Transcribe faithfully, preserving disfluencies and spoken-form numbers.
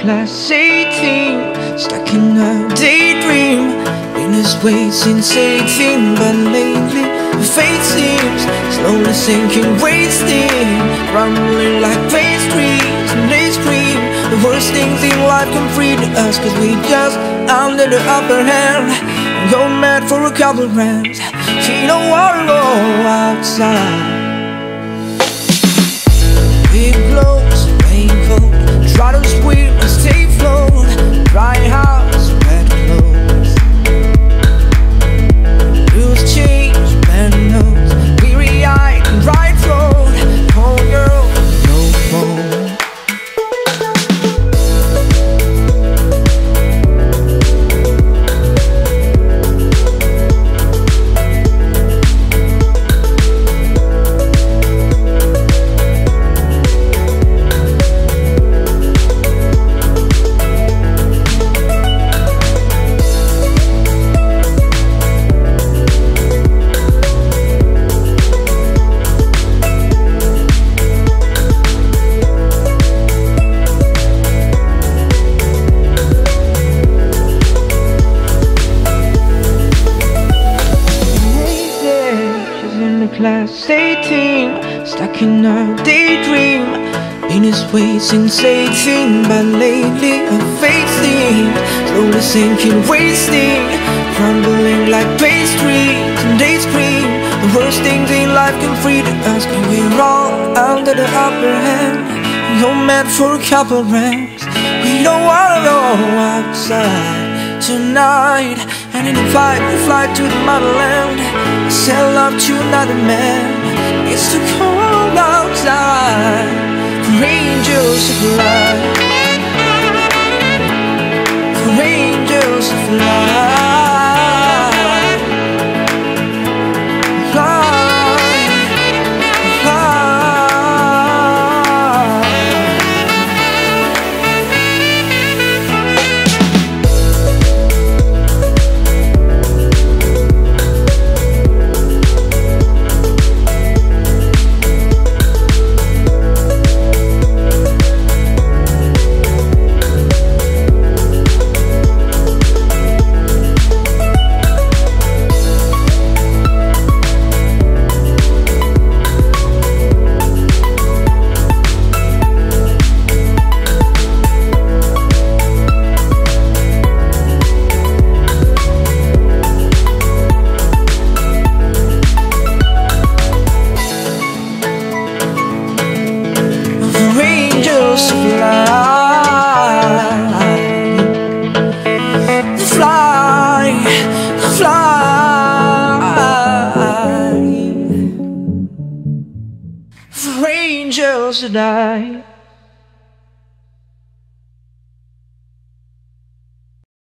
class eighteen, stuck in a daydream. Been this way since eighteen, but lately the fate seems slowly sinking, wasting, crumbling like pastries. And they scream the worst things in life come free to us, cause we just under the upper hand and go mad for a couple grams. She don't wanna go outside. Big clothes, raincoat, try to swim and stay afloat. Dry house, wet clothes, loose change, bad nose, weary-eyed and right road. Cold girl, no phone. Class eighteen, stuck in a daydream. Been this way since eighteen, but lately her face seems slowly sinking, wasting, crumbling like pastries. And they scream the worst things in life come free to us, cause we're all under the upper hand. Go mad for a couple rants. We don't wanna go outside tonight, and in a fight we fly to the motherland. Sell love to another man. It's too cold outside for angels to fly, for angels to fly. For angels to die.